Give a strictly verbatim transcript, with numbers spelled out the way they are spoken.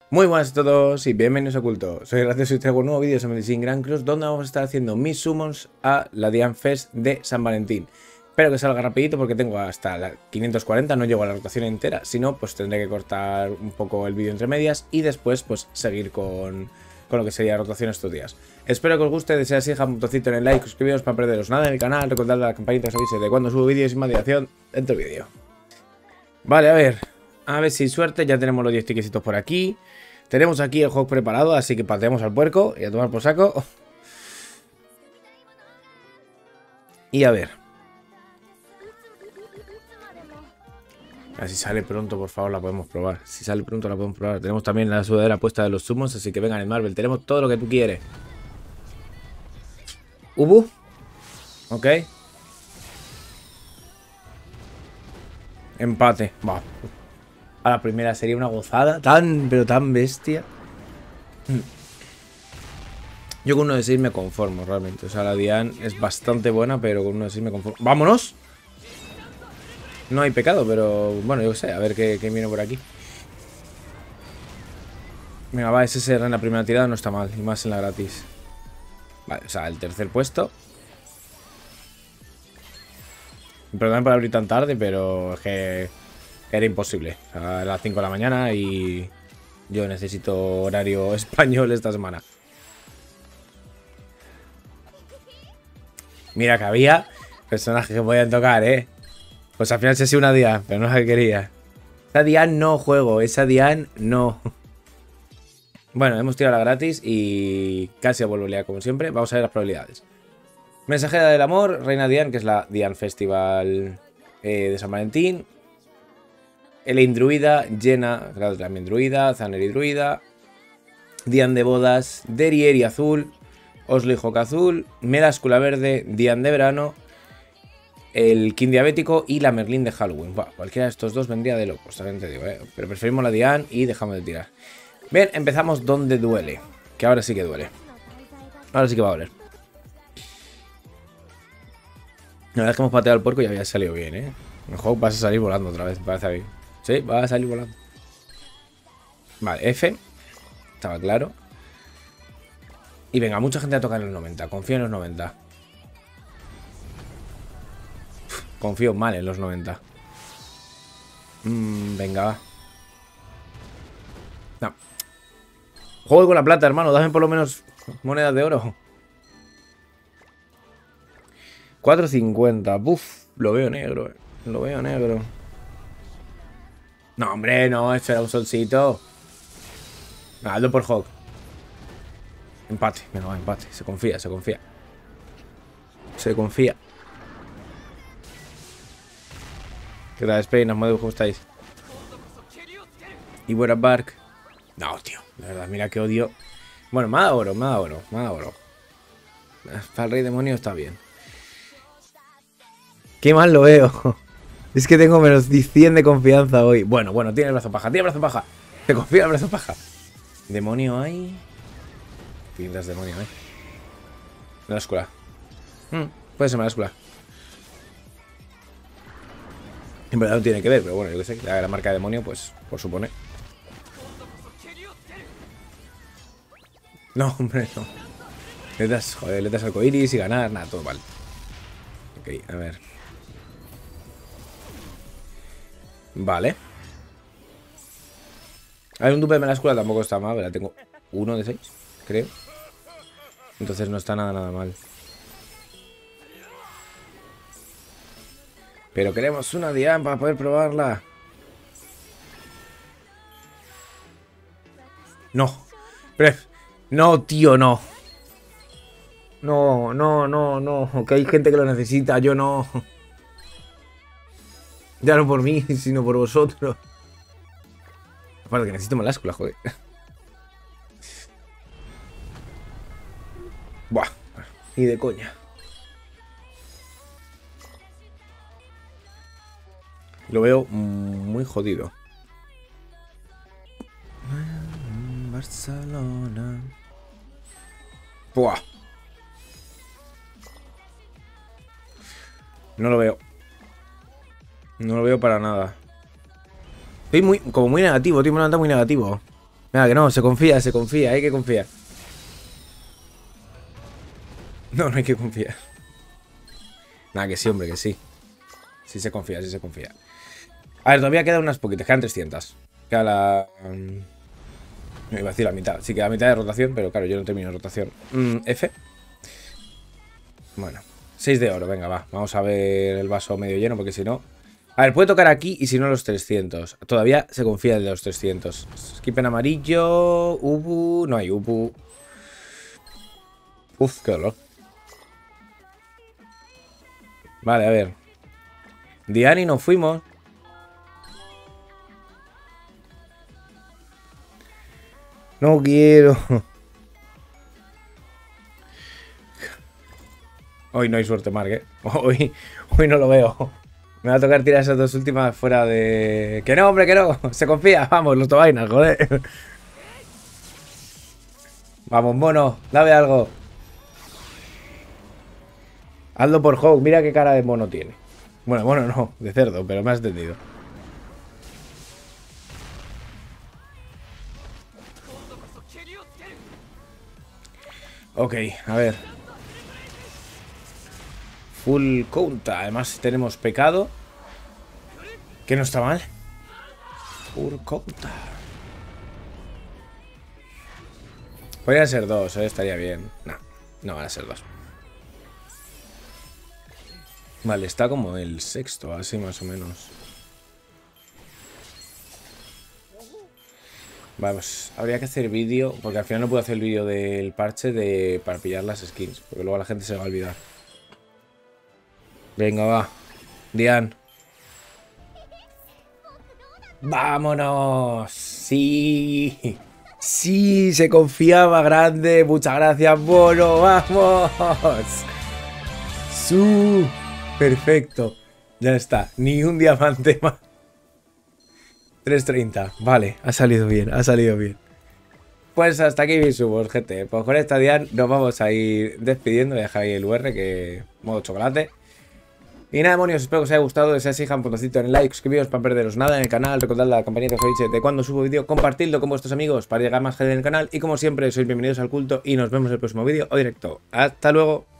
Muy buenas a todos y bienvenidos a Culto. Soy Gracioso y traigo un nuevo vídeo sobre Sin Gran Cruz donde vamos a estar haciendo mis summons a la Dian Fest de San Valentín. Espero que salga rapidito porque tengo hasta la quinientos cuarenta, no llego a la rotación entera, si no pues tendré que cortar un poco el vídeo entre medias y después pues seguir con, con lo que sería rotación estos días. Espero que os guste, de ser así, deja un botoncito en el like, suscribiros para no perderos nada en el canal, recordad la campanita que os avise de cuando subo vídeos sin más dilación dentro del vídeo. Vale, a ver, a ver si suerte, ya tenemos los diez tiquecitos por aquí. Tenemos aquí el juego preparado, así que pateamos al puerco y a tomar por saco. Y a ver. A ver si sale pronto, por favor, la podemos probar. Si sale pronto, la podemos probar. Tenemos también la sudadera puesta de los summons, así que vengan en Marvel. Tenemos todo lo que tú quieres. Ubu. Ok. Empate. Va. A la primera sería una gozada. Tan, pero tan bestia. Yo con uno de seis me conformo realmente. O sea, la Dian es bastante buena, pero con uno de seis me conformo. ¡Vámonos! No hay pecado, pero bueno, yo qué sé. A ver qué, qué viene por aquí. Venga, va, ese ser en la primera tirada no está mal. Y más en la gratis. Vale, o sea, el tercer puesto. Perdón por abrir tan tarde, pero es que era imposible. O sea, a las cinco de la mañana y yo necesito horario español esta semana. Mira que había personajes que podían tocar, ¿eh? Pues al final se ha sido una Dian, pero no es la que quería. Esa Dian no juego, esa Dian no. Bueno, hemos tirado la gratis y casi a volver como siempre. Vamos a ver las probabilidades. Mensajera del amor, Reina Dian, que es la Dian Festival eh, de San Valentín. Elaine Druida, Jenna, claro, también Druida, Zaneri Druida. Dian de bodas, Derieri azul. Osley Hawk azul, Medascula verde, Dian de verano, el King diabético y la Merlin de Halloween. Buah, cualquiera de estos dos vendría de locos, también te digo, ¿eh? Pero preferimos la Dian y dejamos de tirar. Bien, empezamos donde duele, que ahora sí que duele. Ahora sí que va a doler. La verdad es que hemos pateado al puerco y había salido bien, ¿eh? El juego vas a salir volando otra vez, parece bien. Sí, va a salir volando. Vale, F. Estaba claro. Y venga, mucha gente a tocar en los noventa. Confío en los noventa. Uf, confío mal en los noventa. Mm, venga, va. No. Juego con la plata, hermano. Dame por lo menos monedas de oro. cuatro cincuenta. Buf, lo veo negro. Eh. Lo veo negro. No, hombre, no. Esto era un solcito. Hazlo por Hawk. Empate. Venga, va, empate. Se confía, se confía. Se confía. ¿Qué tal, Spain? ¿Cómo estáis? Y buena Bark. No, tío. La verdad, mira que odio. Bueno, me da oro, me da oro, me da oro. Para el rey demonio está bien. Qué mal lo veo. Es que tengo menos cien de confianza hoy. Bueno, bueno, tiene el brazo paja, tiene el brazo paja. Te confía el brazo paja. Demonio hay. Pintas demonio hay. Medascula. Hmm, puede ser Medascula. En verdad no tiene que ver, pero bueno, yo que sé. La, la marca de demonio, pues, por supone. No, hombre, no. Letras, joder, letras arcoiris y ganar, nada, todo mal. Ok, a ver. Vale. A ver, un dupe de Medascula tampoco está mal, ¿verdad? Tengo uno de seis, creo. Entonces no está nada, nada mal. Pero queremos una Dian para poder probarla. No. Pero, no, tío, no. No, no, no, no. Que hay gente que lo necesita, yo no. Ya no por mí, sino por vosotros. Aparte que necesito Medascula, joder. Buah. Ni de coña. Lo veo muy jodido. Barcelona. Buah. No lo veo. No lo veo para nada. Estoy muy, como muy negativo, tío. Me levanta muy negativo. Venga, que no, se confía, se confía, hay que confiar. No, no hay que confiar. Nada, que sí, hombre, que sí. Sí se confía, sí se confía. A ver, todavía quedan unas poquitas, quedan trescientas. Queda la... Me iba a decir la mitad. Sí, queda la mitad de rotación, pero claro, yo no termino rotación. Mm, F. Bueno, seis de oro, venga, va. Vamos a ver el vaso medio lleno, porque si no... A ver, puede tocar aquí y si no los trescientos. Todavía se confía en los trescientos. Skip en amarillo. Ubu. No hay Ubu. Uf, qué dolor. Vale, a ver. Diani nos fuimos. No quiero. Hoy no hay suerte, Mark, ¿eh? Hoy, hoy no lo veo. Me va a tocar tirar esas dos últimas fuera de... ¡Que no, hombre, que no! Se confía. Vamos, los tobainas, joder. Vamos, mono. Dame algo. Hazlo por Hawk. Mira qué cara de mono tiene. Bueno, mono no. De cerdo, pero me has entendido. Ok, a ver. Full count. Además tenemos pecado. Que no está mal. Full count. Podrían ser dos, ¿eh? Estaría bien. No, no van a ser dos. Vale, está como el sexto, así más o menos. Vamos, habría que hacer vídeo, porque al final no puedo hacer el vídeo del parche de para pillar las skins, porque luego la gente se va a olvidar. Venga, va. Dian. ¡Vámonos! ¡Sí! ¡Sí! Se confiaba grande. Muchas gracias, mono. ¡Vamos! ¡Su! Perfecto. Ya está. Ni un diamante más. tres treinta. Vale, ha salido bien, ha salido bien. Pues hasta aquí mi subos, gente. Pues con esta Dian nos vamos a ir despidiendo. Voy a dejar ahí el U R, que modo chocolate. Y nada, demonios, espero que os haya gustado. Si es así, un botoncito en el like, suscribiros para no perderos nada en el canal. Recordad la campanita que os avise de cuando subo vídeo. Compartidlo con vuestros amigos para llegar más gente en el canal. Y como siempre, sois bienvenidos al culto y nos vemos en el próximo vídeo o directo. Hasta luego.